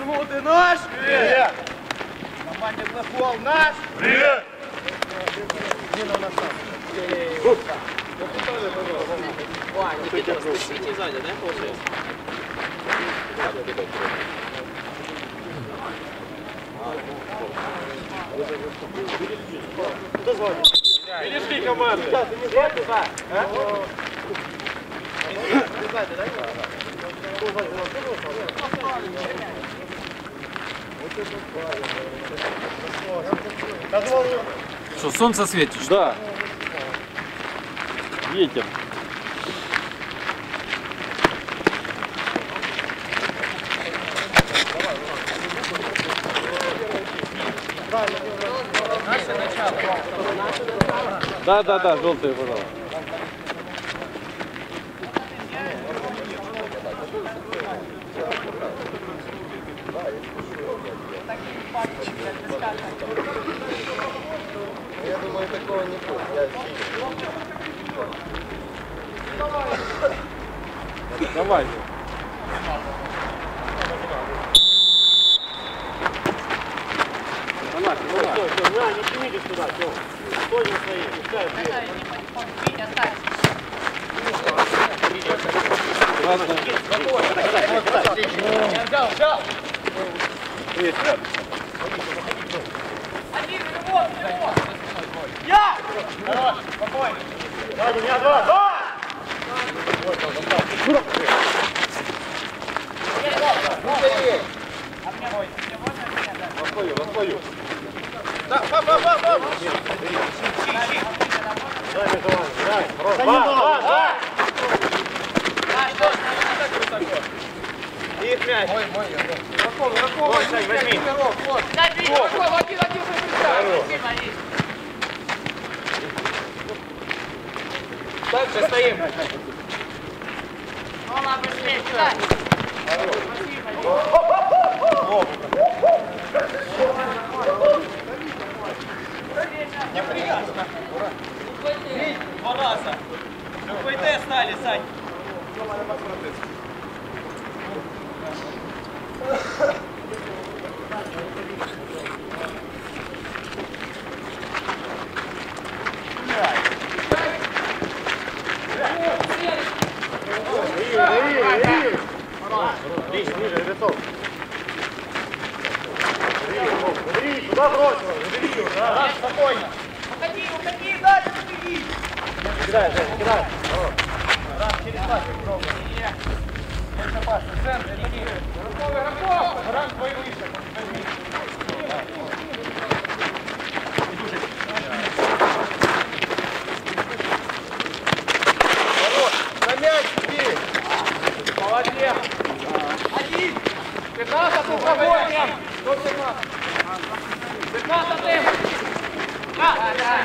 Бермуди наш! Привет! Команде Блэкволл наш! Привет! Нина на сам. Никита, спустите сзади, да, получается? Кто звонит? Перешли команды. Что, солнце светит? Да. Ветер. Да, желтые, пожалуйста. Я думаю, такого не будет. Давай. Все, не тяните сюда, все. Стой на своей, пускай отбей. Взял! Я! Хорош, спокойно. Сзади меня два! Восхою. Да, пап! Дай, Николай, дай. Хорош. Два. Их мяч. Мой. Вот, Сань, возьми. Дальше стоим. Неприятно. Два раза. Какой тест стали, Сань? Ниже, лицом. Убери, туда бросил. Убери его, да. Спокойно. Уходи, дальше беги. Кидай. Раз, через пасик пробуй. Дальше пас, в центре, беги. Игроков! Раз, твой выше. Хорош, на мяч иди. Молодец. 15 управлением. 15-м. Да.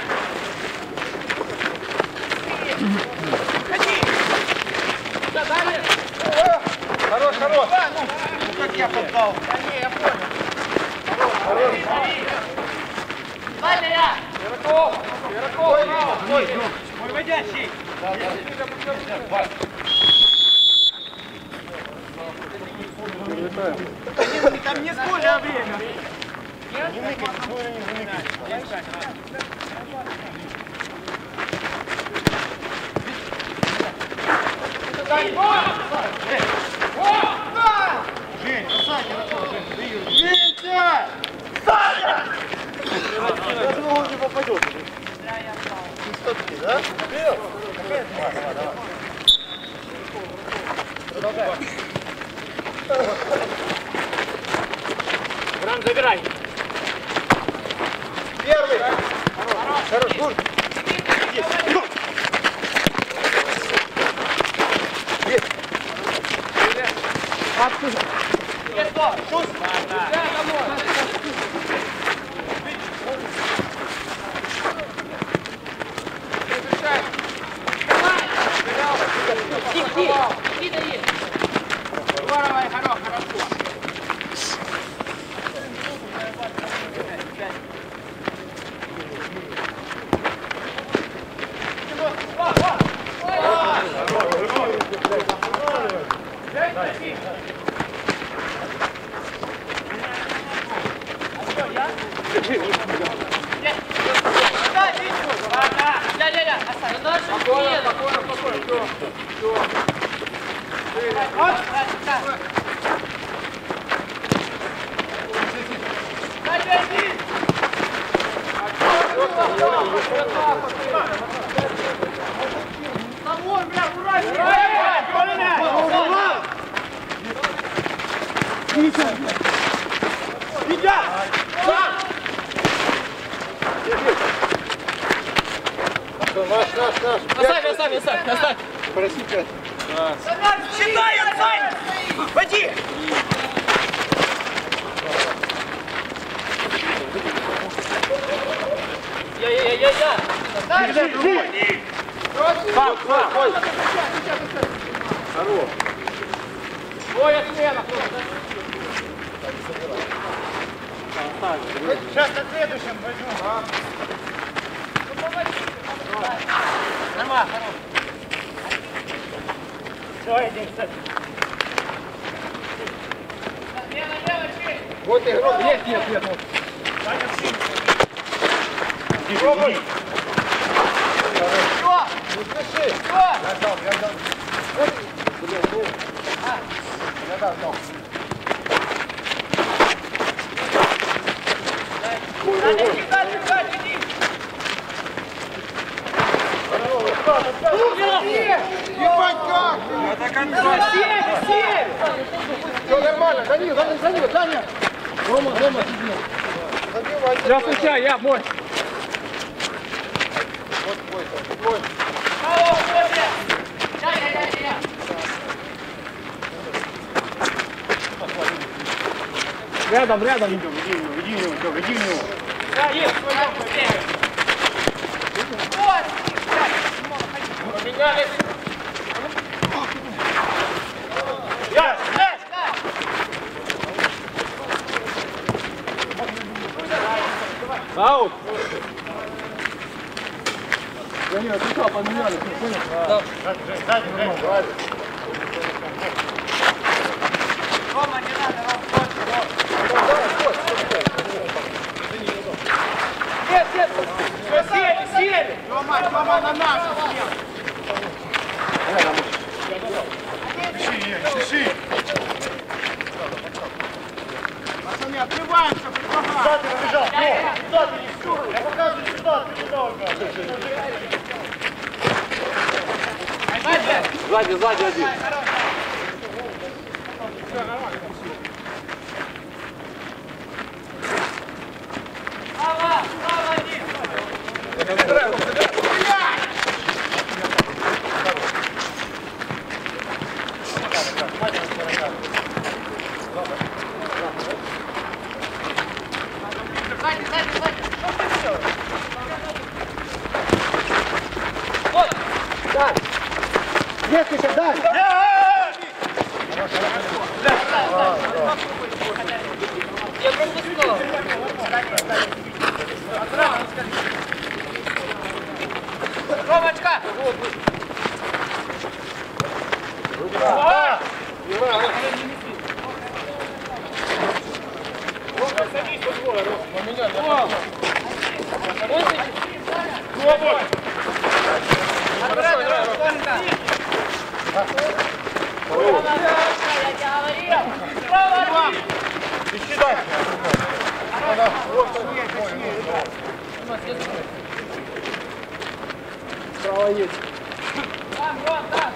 Ходи. Да, далее. Хорош. Ну как я поддал. Да не, я понял. Хорош. Далее. Игроков. Мой водящий. Там не сколько время. Не ныкайте, смотри, не заныкайте. Жень, Витя! Саня! Я думал, он не попадет. Что-таки, да? Продолжай. Гран, забирай. Первый. Хорош. Гур. Есть. Шут. Оставь! Просите. Считай, отстань! Пойди! Ой, отмена. Сейчас на следующем возьму. Нормально, хорош. Все, иди, кстати. Вот игрок. Нет. Пробуй. Все. Не спеши. Я дал. Я дал. Ебать как! Это контроль! Все нормально, Данил, Даня! Рома, сидел. Я случайно, я мой. Вот. Рядом. Веди его. Да, есть, побегали. Аут! Я не отвечал, поменяли, понял? Да. Сзади, Рома, не надо, Нет, сели! Рома, на нас! Спеши! Пацаны, открываемся, предлагаем! Куда ты побежал? Куда ты не? Я показываю сюда, ты туда убегай! Сзади один! Все, нормально. Право, один! Есть еще, дай! Я пропустил. Ромочка! Садись во двое, Ром. Право есть. Там, Ром, там!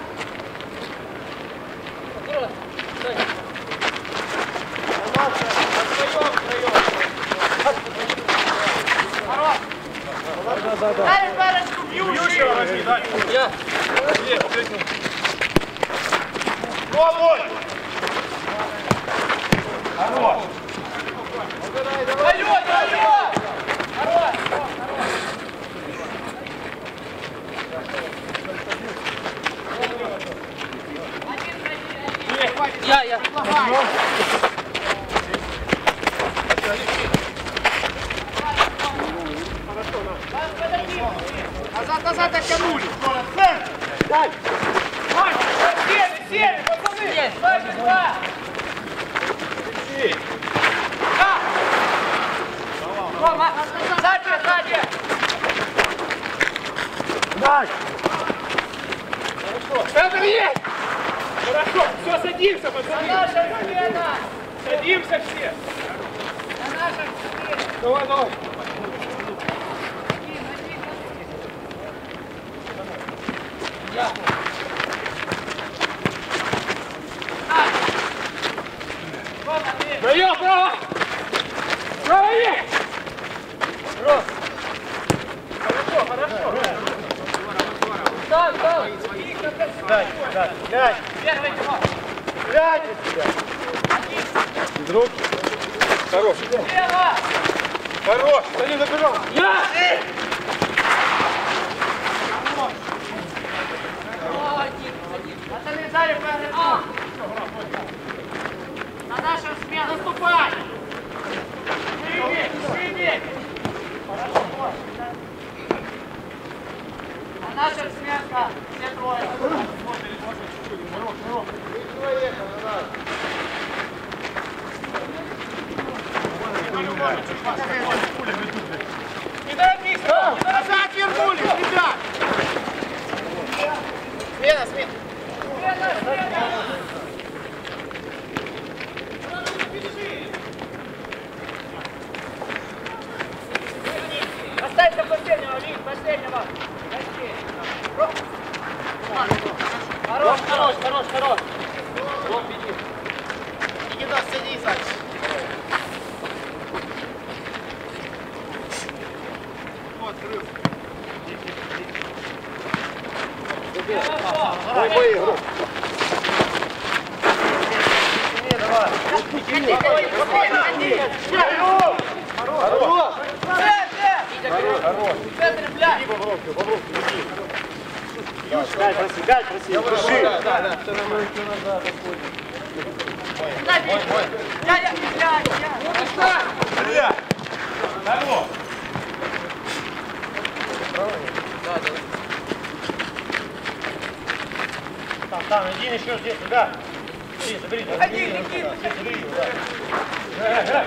Дай парочку бьющую! Возьми, дай. Я! Пробуй! Хорош! Алён! Хорош! Я. Назад оттянули! Дай! Сели, пацаны! Есть! Дальше два! Центр есть! Хорошо, все, садимся, пацаны! Садимся все! Давай, давай! Даем, право! Право есть! Хорошо, хорошо! Дай. Глянь на себя. Друг. Хорош. Хорош. Да не забежал. На нашу смену наступай! Шире! На нашу смену все трое. Не торопись! Назад вернулись, ребят! Смена! Оставь до последнего, Вик, последнего! Хорош! Вот, беги. Никита, садись, Сач. Вот, крыл. Ой, игру. Давай. Хорош. В центре, блядь! Галь, проси. Держи. Да. Я. Алло. Там, иди еще здесь, да. Иди, забери. Ходи, Никита. Забери его, да. Играй.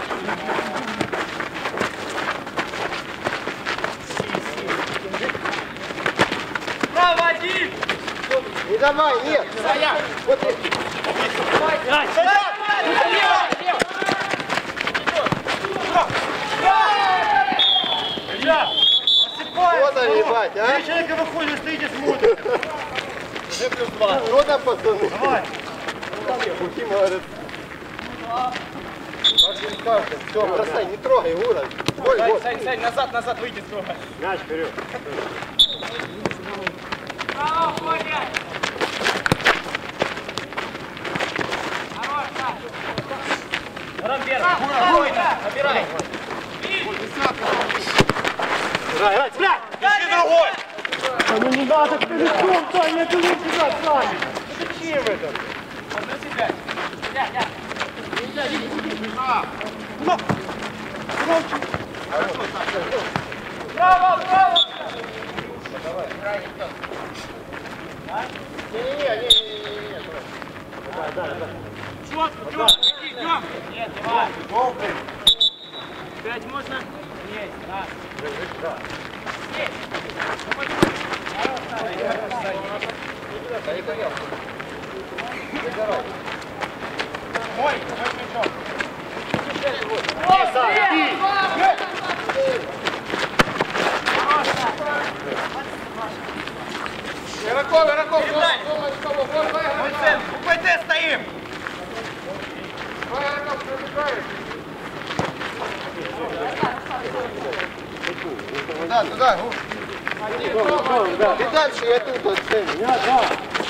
Право один! Не давай, нет. Вот вот они, ебать, а? Три человека выходит, стоите, смотрите. Уже плюс 2. Что там, пацаны? Давай. Бухи, молодец. Все, бросай, не трогай, уровень. Сань, назад, выйди строго. Мяч вперед. Право, Коля! Хорош, Сань! Рамбер, набирай! Играй, блядь! Ищи другой! Ну не надо к лицом, Саня, это не сюда, Саня! Зачем это? Одну себя! Право! Давай, играй, никто. Не-не-не. Да. Четко, идем! Нет, давай! 5 можно? Есть, раз. Есть! Мой мячом! Широко! Мой центр! УПТ стоим! Туда. И дальше я тут оценю. Да.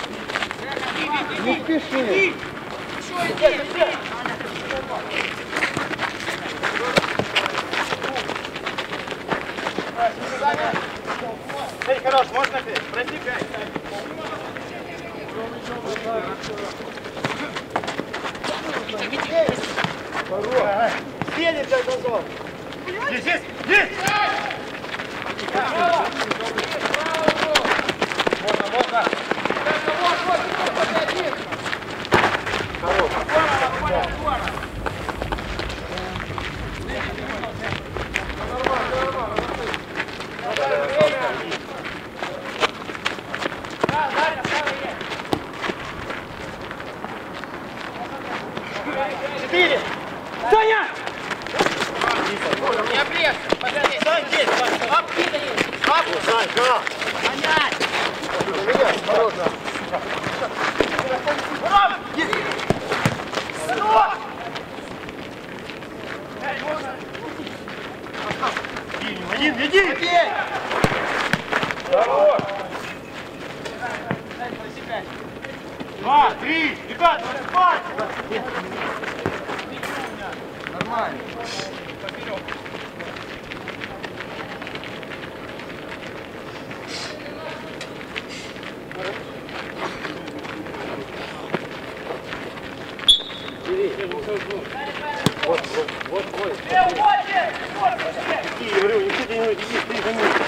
Не спеши. Эй, хорош, можно опять? Проси 5. Сели для газов. Есть! Можно. Саня! Не обрежь! Подожди! Сань, здесь! Обкидай! Санька! Понять! Меня, хорош. Один, веди! Хорош! 2, 3, ребята, спать! Нормально. Поперек. Вот. Иди, я говорю, никто тебя не иди, ты за ним.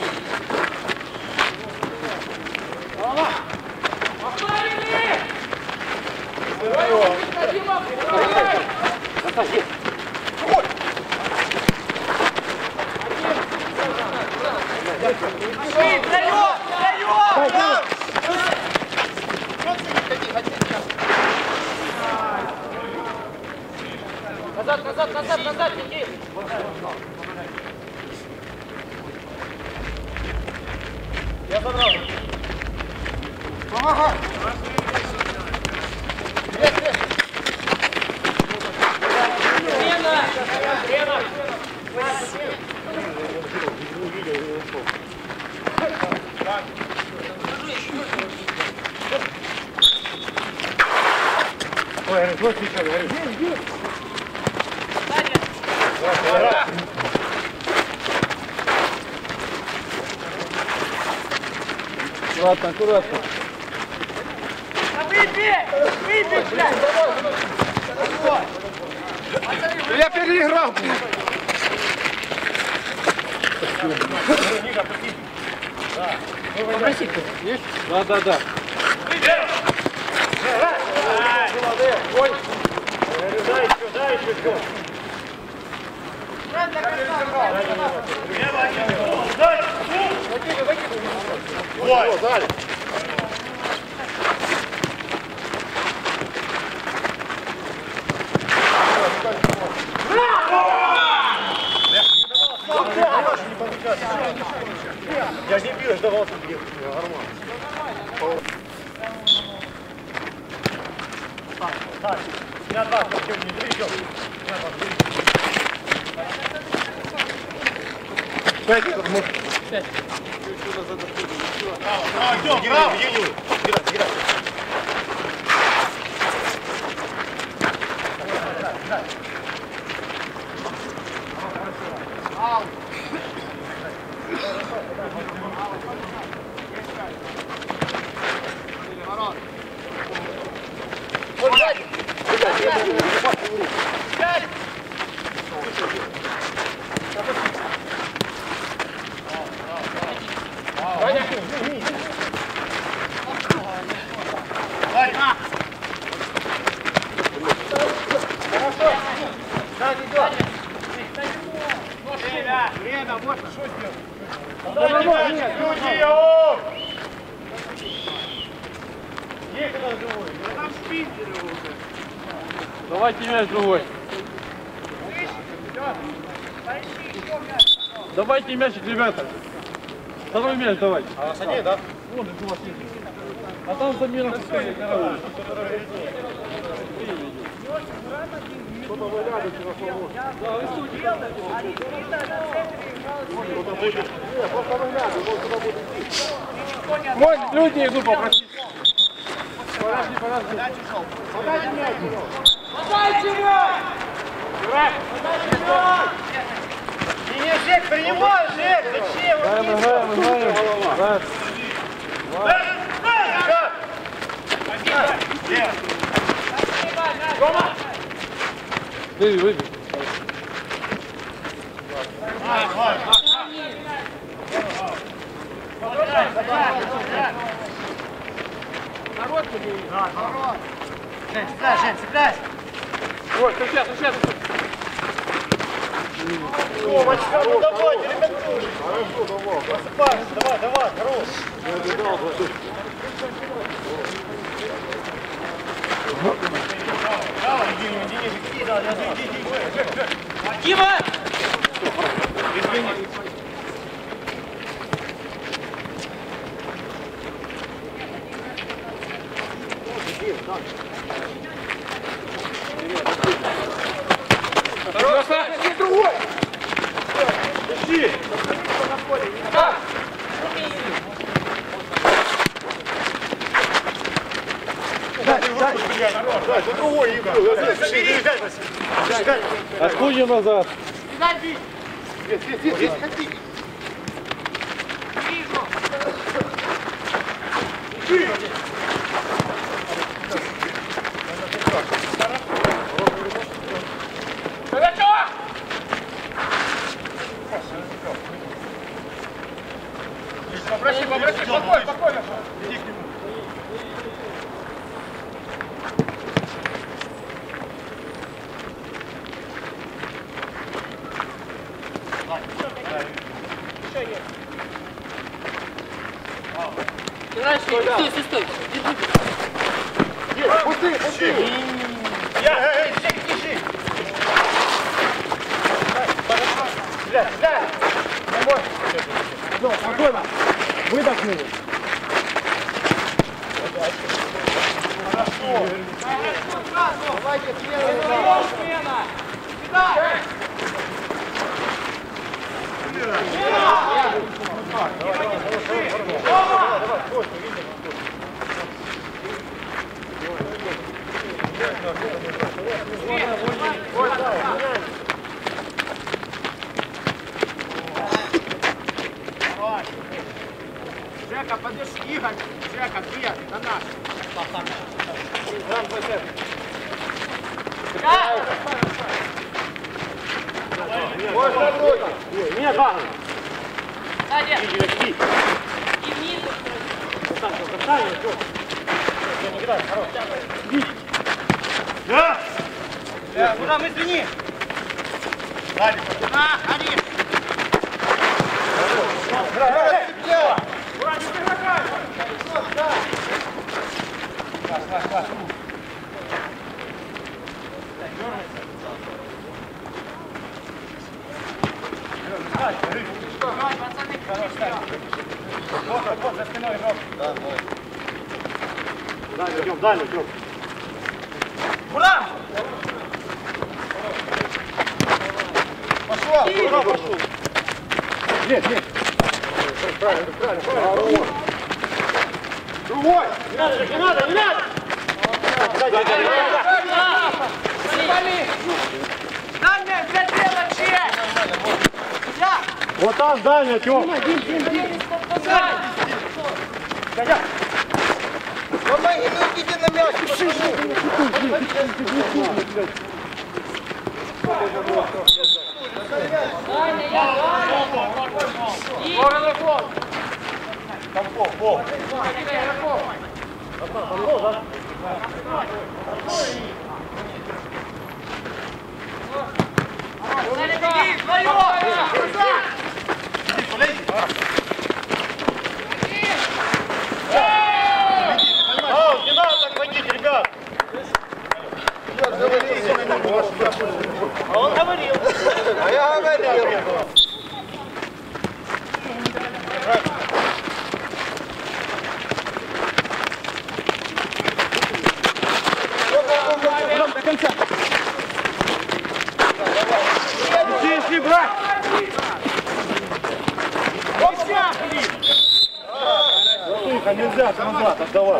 Назад, иди! Я забрал. Помогай. Ой, вот сейчас говорю. Аккуратно. Выбей, блядь! Я переиграл. Да. Дай еще. Ой, дали. Я не бью, я сдавался бью. Нормально. Так, на 2, не 3, идем. На 2, 3. 5, может. 5. Право, идем. Играй. Время, вот что сделать. Там спиннеры уже. Давайте мяч другой. Давайте мячик, ребята. Второй мяч давайте. А вас один, да? Вон, у вас есть. А там замена пускай караулит. Кто-то валяет на свободу. Просто валяет, он туда будет идти. Мой, люди иду попросить. Подожди. Подайте мяч. Подайте мяч! Не, Жек, принимай, Жек, зачем? Играем. Выбей. Жень, цепляйся. Ой, сейчас. Ромочка, ну давай, ребятушки. Хорошо, давай. Просыпайся, давай, хорош. Я не дал, Дима! Хорошо! Другой! Отходим назад. Попроси, спокойно. Иди к нему. Стой. Пусти! Тиши! Да! Ну, спокойно. Выдохнули. Давайте смело! Жека, подержи, Игорь! Жека, где? На наш! Можно вроде! Меня баган. Куда мы извини? На, ходи! Вот, за спиной жёг. Дальше идем. Ура! Пошел! Нет. Правильно. Другой! Не надо! Дальняя, для дела, чья? Вот там дальняя, Тём. Помоги, не идите на мяч! Не надо так ходить, ребят. А он говорил. А я говорил! До конца. Иди, брат. Тихо, нельзя назад отдавать.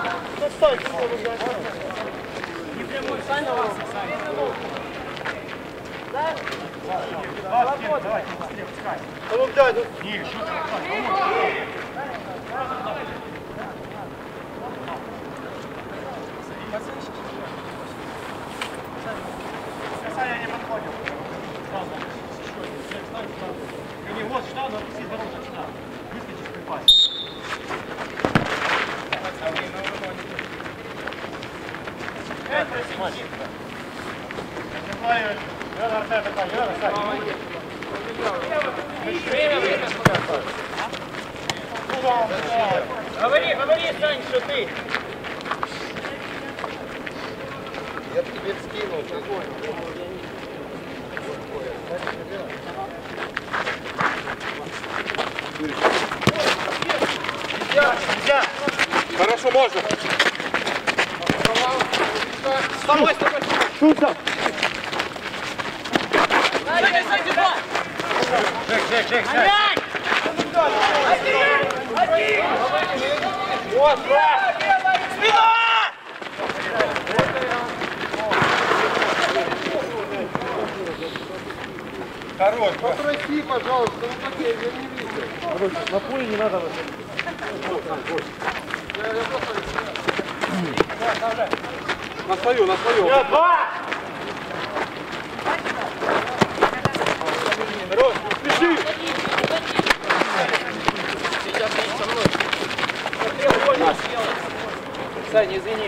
Давай, быстрее, пускай. А ну дай, ну. Игорь, что ты? Саня не подходит. Не, вот сюда, но опусти дорожку сюда. Выскочишь, припасть. Говори, Сань, что ты. Я тебе скинул. Хорошо, можно. С тобой, с тобой. Шута. Жек. Хорош, попроси, пожалуйста, ну как я не видел. На поле не надо. На свою, на свою. Хорош, спеши. Сейчас ты со мной. Саня, извини.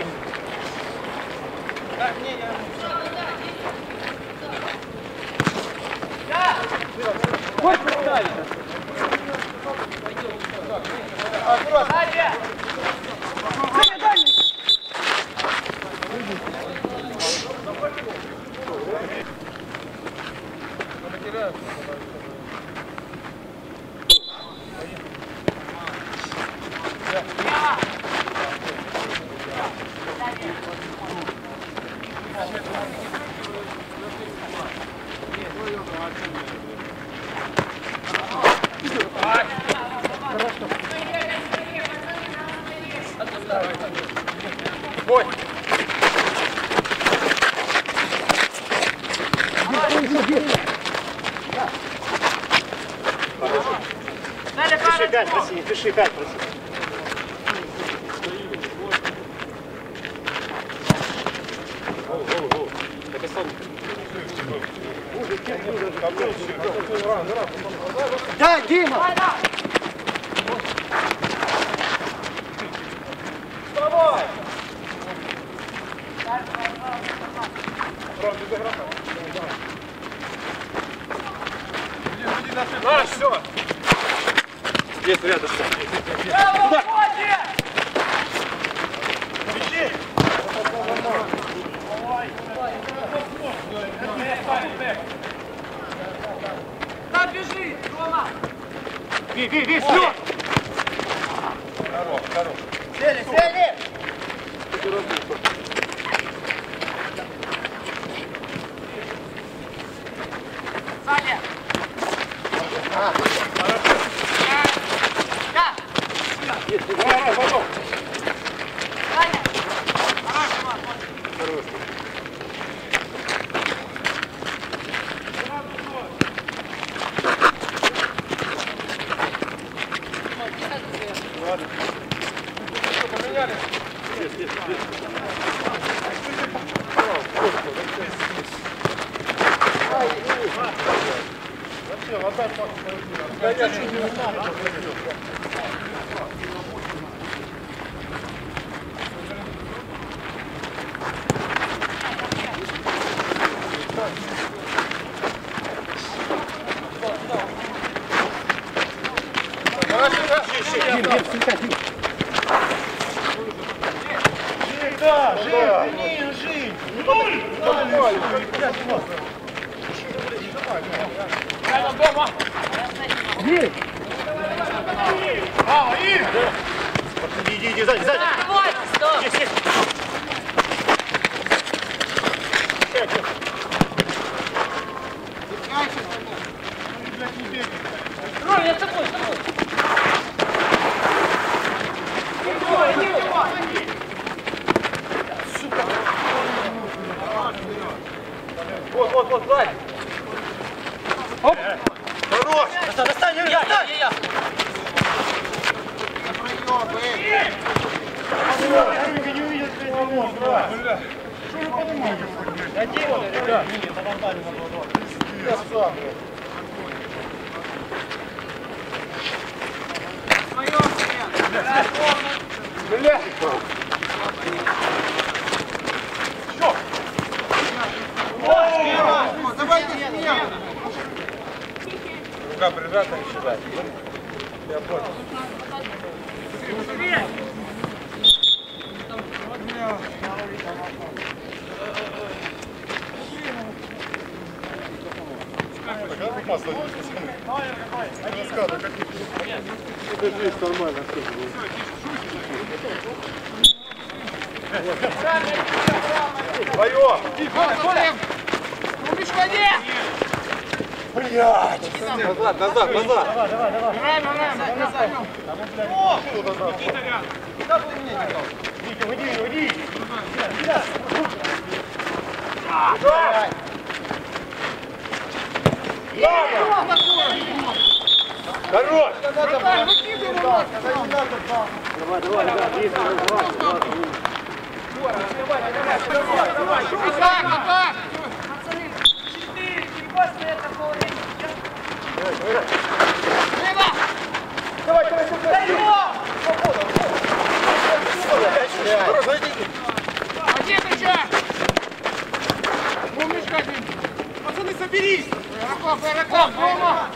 Пиши 5, проси, пиши 5, проси. Да, Дима! Все. Есть рядом. Да, бежи, Рома! Ви, все! Хорош. Сели! Саня! Давай, потом. Саня! Иди, сзади! Давай, стоп! Есть! Рома, я с тобой, с тобой! Вот, сзади. Оп. Хорош. Достань, Юрий, достань! Я. Юрий, не увидел, что это не может. Бля. Что вы подумаете? Да дело, ребят. Я сам. Бля. Что? Давайте снимем. Рука прижата и считать. Я понял. Нормально. Вдвоем! Умничка, нет! Блядь! Назад, назад, назад! Уйди! Хорош! Пацаны, соберись! Игроков, Рома!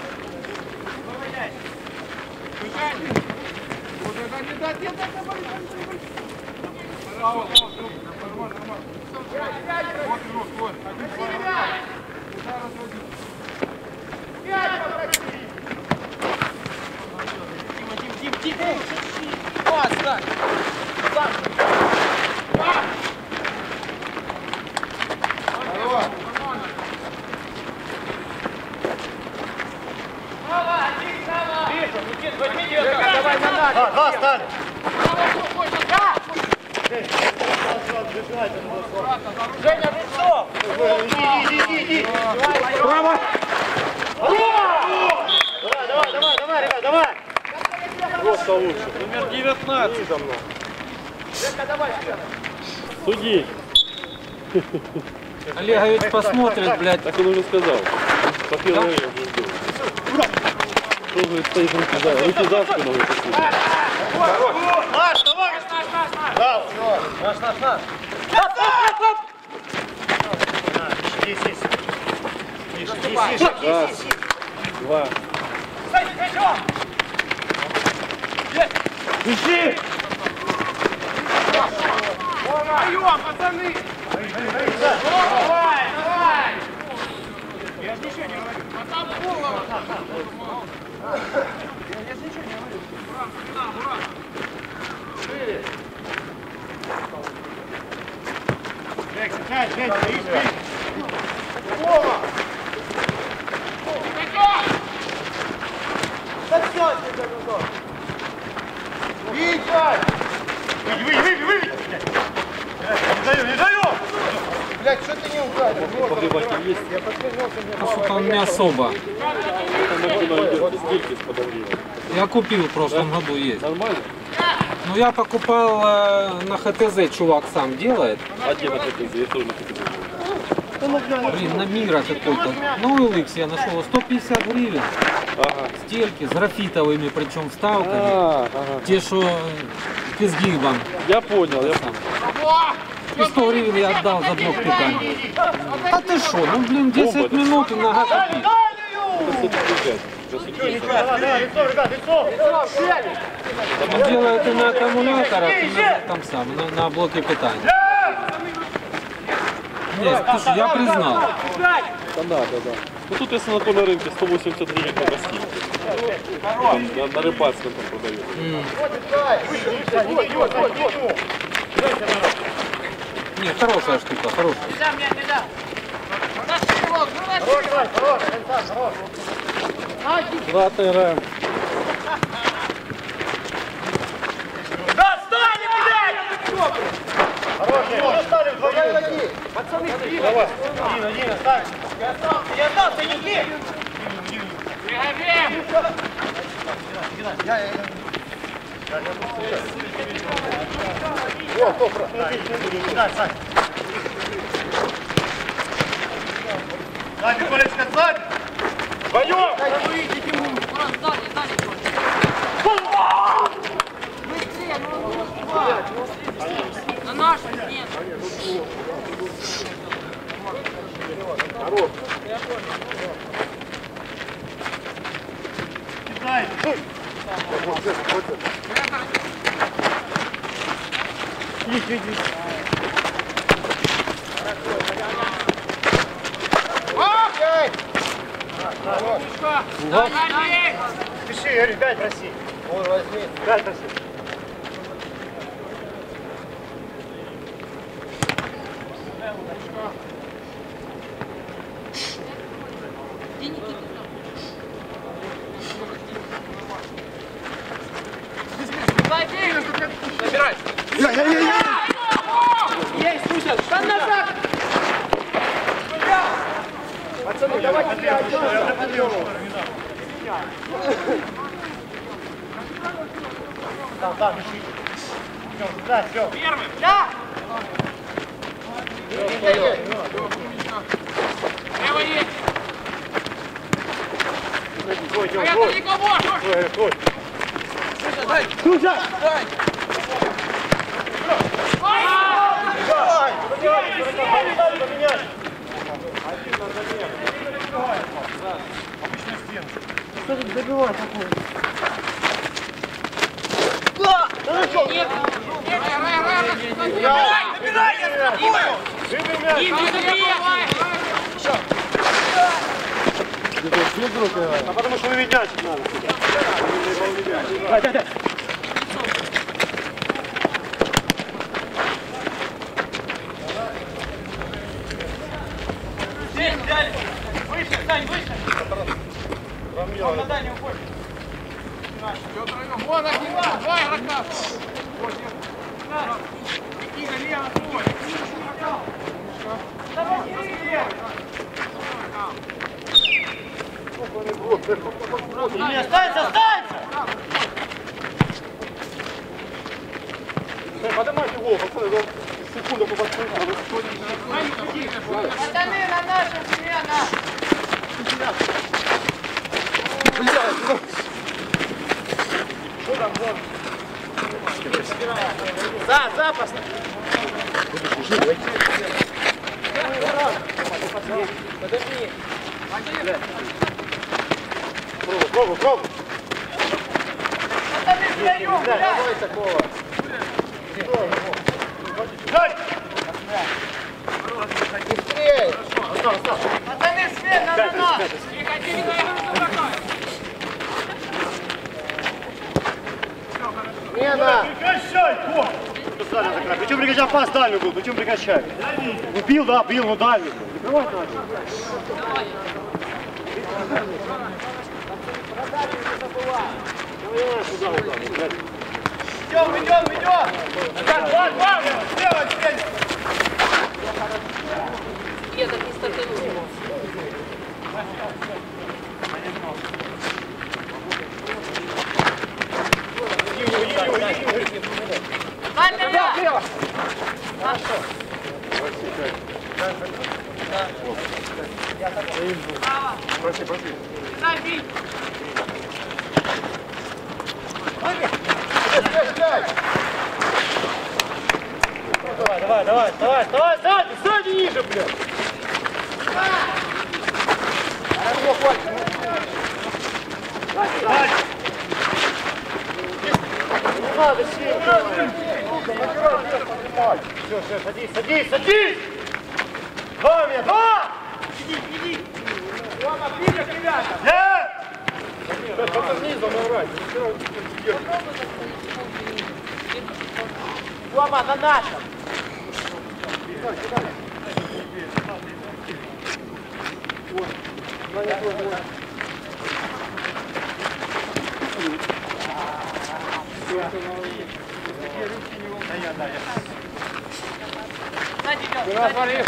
Два стали! Женя, лицо! Иди! Право! Давай, ребят, давай! Просто лучше. Номер 19 за мной. Суди. Олегович посмотрит, блядь. Так он уже сказал. По первой я уже жду. Что, говорит, стоишь руки за спину, говорит, послушай. Наш, давай! Да, Наш! Раз, два. Ищи! Вдвоем, пацаны! Давай! Я ж ничего не говорю. А там голову! Я ж ничего не говорю. Ура! Шире! Жень, Выйди! Не даю! Блядь, что ты не ударил? Погребатель есть? Что-то он не особо. Там машина идет без гильки с подогревом. Я купил в прошлом году, есть. Нормально? Ну я покупал на ХТЗ, чувак сам делает. А где на КТЗ? Я тоже на КТЗ. Блин, на Мира какой-то. Ну OLX я нашел 150 гривен. Ага. Стельки с графитовыми, причем вставками. Ага. Те, что к изгибам. Я понял, я И 100 гривен я отдал за блок питания. А ты что? Ну блин, 10 минут и нога купить. Давай, лицо, ребят, лицо! Он делает и на аккумуляторах, и там сам, на блоке питания. Нет, слушай, я признал. Да. Ну тут если на том на рынке 180 гривен по гостинице. На рыбацком там продают. Нет, хорошая штука, хорошая. Ладно, играем. Достань, блядь! Хороший, стали вдвоем. Пацаны, Давай, один, ставь. я дал, ты не бей! Сзади, Колечка, сзади! Вдвоем! На нашем нет. Кидай! Пиши, говорю, 5 проси. Вон, возьми. 5 проси. Где Никита? Забирай. Есть, Суся, там назад. Пацаны, давайте я подъем. Да, пиши. Да, все. Первый. Да. Лево есть. Это никого. Ой. Дай. Суся! Дай. Что тут забивать такое? А потому что вы мяч надо. Дай. Здесь взяли. Выше, Сань, выше. Он на дальний уходит. Вон один, два игрока. Никита, лево, твой. Давай, Кирилл. Не, останься! Поднимайте голову, пацаны, секунду по Пацаны, на нашем смена. Что там, вон? Запас. Подожди. Пробуй. Пацаны, втроем, блядь. Давай такого. Дай! Быстрее. Пацаны, смена на нас. Тихо, забракай. Смена. Прекращай, Коля! Причем прекращай, пас дальний был, причем прекращай. Ну бил, но дальний был. Закрывать надо. Идем. Два. Слева, теперь. Я так не стартану. Сань, лево. Проси. Сань, бей. Давай, сзади ниже, блядь. Не надо сильно. Все, садись. Два! Иди. Рома, ближе, ребята. Нет! Рома, на нашем. Сзади идем.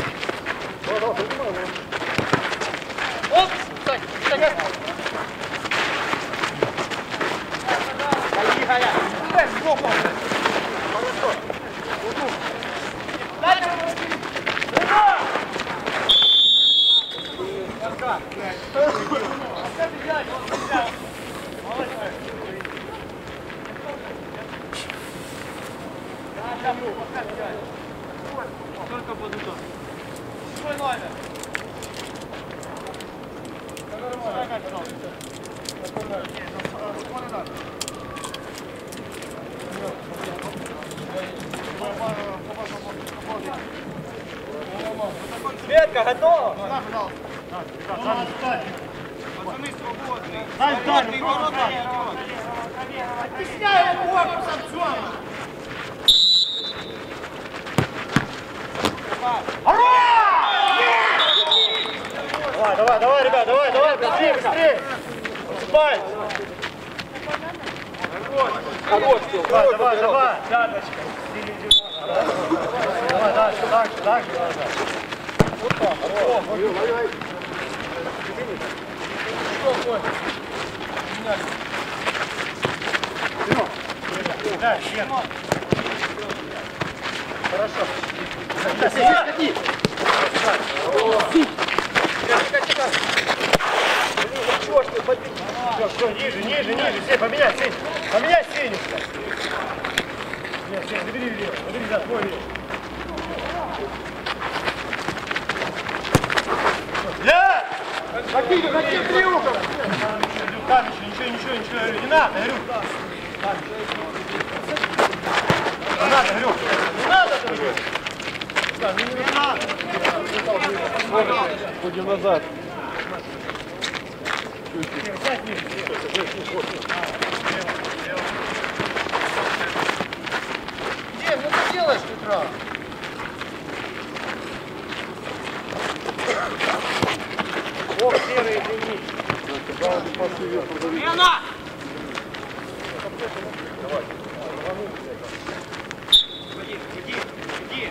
Оп! Стой! Только под удар. Свой номер. Светка, готова? Пацаны свободные. Свободный ворота. Оттесняй его корпусом, Джона. Давай, ребят, давай, быстрее. Спать. Хорош, Давай. Пяточка. Давай, дальше. Вот так. Да, хорошо. Все, ниже, все, поменять, Сень. Поменять Сеню. Нет, Сень, забери влево, да, твой влево. Ля! Закинь, триугол! Там еще, ничего, не надо, говорю. Не надо, говорю. Не надо, говорю. Не надо. Ходим назад. Дим, ну ты делаешь с утра? Ох, серый, извини. Лена! Иди.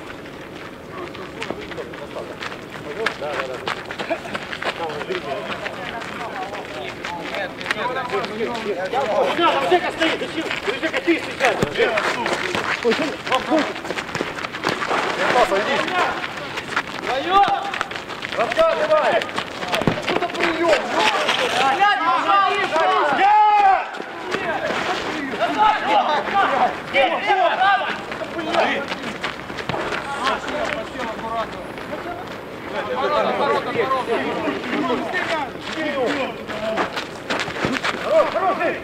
Там Жека стоит, зачем? Жека, ты сейчас. Папа, иди. Рассказывай! Что за прием? Хороший!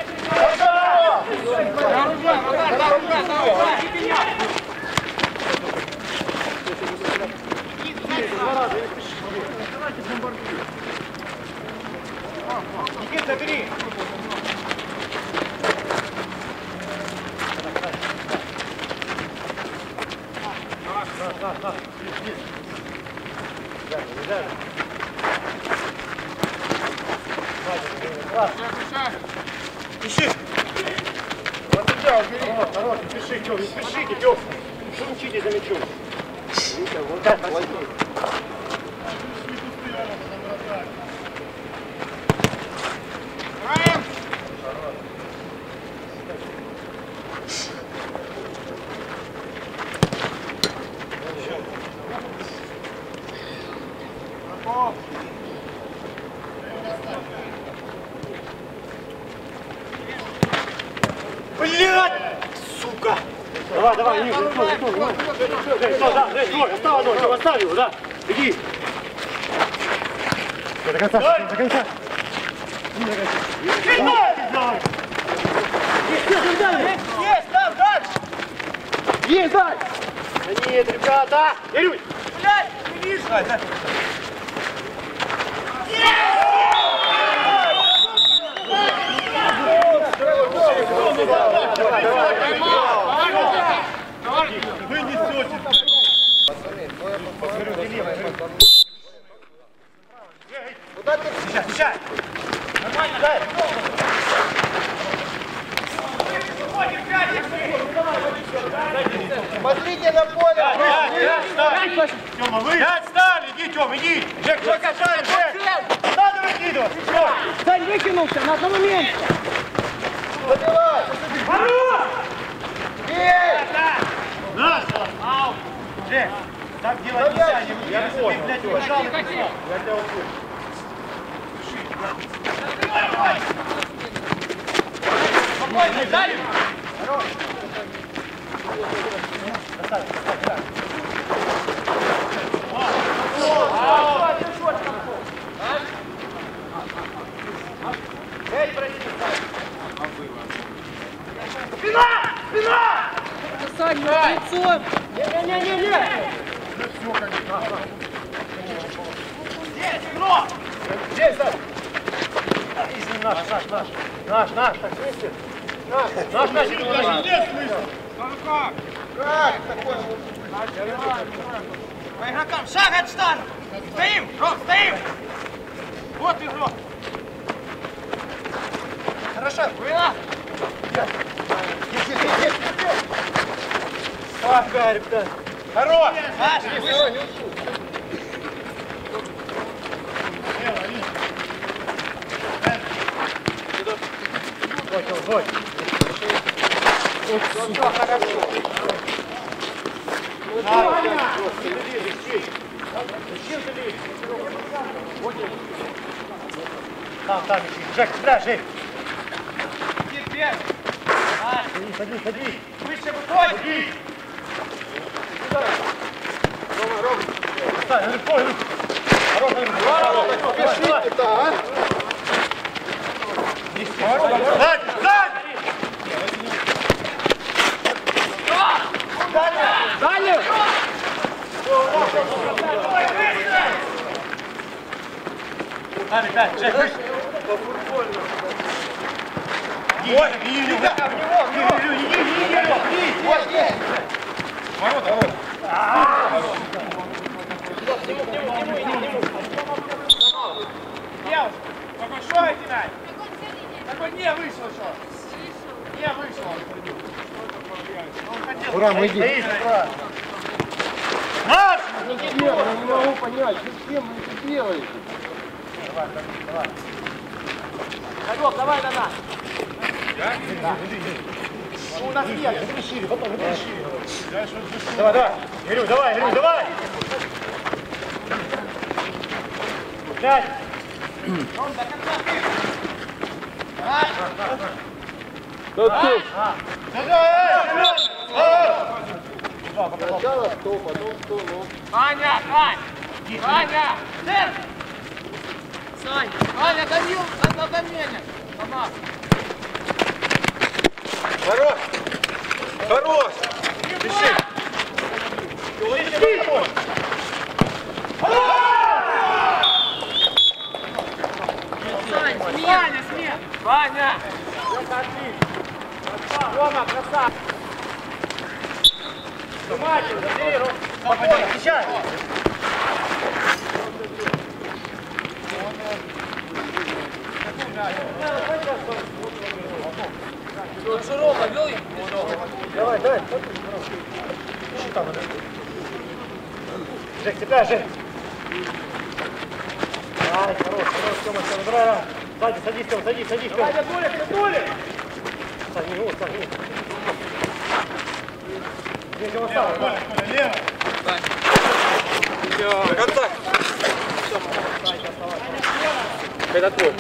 Никит, забери! Ищи! Вот тебя убери! Хорош, не спеши, Тём, не спешите, Тём! Что мчите за мячом? Вот так, возьми! Раем! Блядь! Сука! Давай, ниже, оставь его, да! Иди! До конца! Есть, там, дальше! Есть, дальше! Да нет, ребята! Ярюсь! Блядь, не вижу! Вы несете! Куда ты? Сейчас! Нормально, дай! Смотрите на поле! Тёма, вы! Пять стали! Иди, Тём, иди! Жек, Жека, Жек! Надо выкидывать! Дань выкинулся на одном месте! Забивай! Есть! Ау! Жек, так делать нельзя, не выкидывай, блядь, пожалуйста! Я тебя услышу. Спокойно, дали! Спина! Саня, лицом! Не-не-не-не! Здесь, Саш! наш. Так вместе. Наш. Как такое? По игрокам, шаг от штанги! Стоим! Рок, стоим! Вот игрок! Хорошо, выла! Ага, ребята. Хорош! Саша, вышел! Гой. Все хорошо! Там, Жек, сюда, Жек. Теперь! Садись. Выше выходи! Встань, легко. Хорошо, Пишите-то, а! Далее! Опять, Жек, выше. Ой, иди. Ворота. Девушка, большой кидай! Такой не вышел еще! Не вышел! Урам, иди. Наш! Я не могу понять, зачем вы это делаете? Давай. Игорек, давай на нас! У нас нет! Забери шире, забери шире. Давай. Ирю, давай. 5. Ром, до конца ты! Сначала 100, потом 100, ну. Ваня! Центр! Сань! Ваня, давил на замене! Помог! Хорош! Пиши! Ваня, смех! Ваня! Рома, красавчик! Внимательно, забери, Ром. Спокойно, отвечай! Широко, вел их? Давай. Ищи там, Жек, тебя, Жек. Ай, хорош, Тёма, давай. Садись, Тёма, садись, Тёма. Давай, Дулик! Садись. Здесь его сам. Лево. Контакт. Это твой.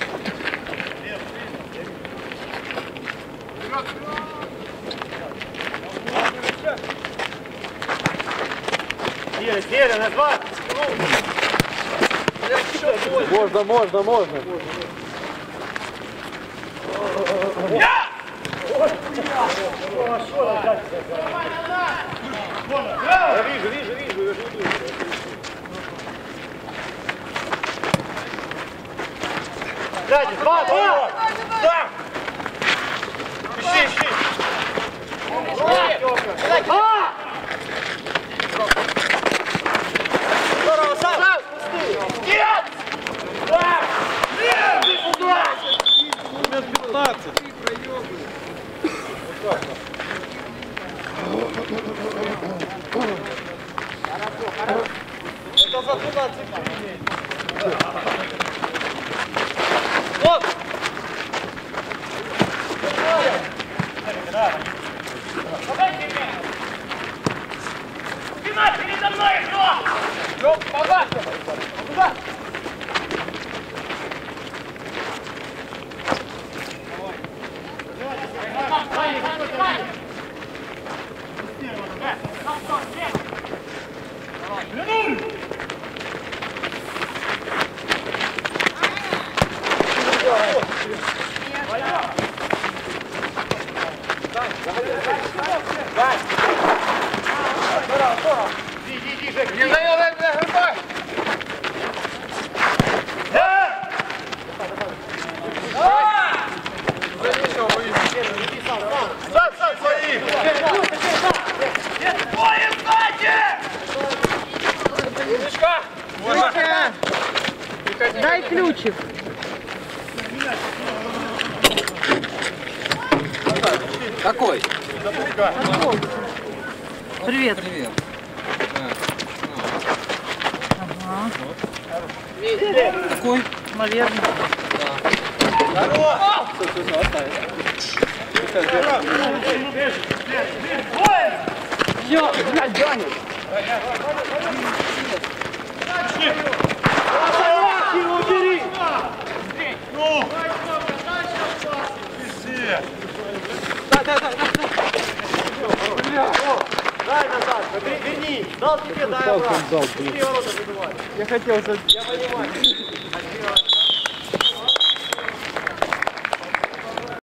Еле, на 2. Можно. Я вижу. Глядь, 2. Да! Ищи. Здорово, сам! Нет! Минут 15. Это за 12 минут. Вот! Спина передо мной, игрок! Побачим! Туда! Иди, Жек, Не занял на грибах! мальчик. Какой? Привет. Привет. Ага. Какой? Наверное. Дай назад, верни. Дал тебе, дай обратно. Я хотел... Я понимаю.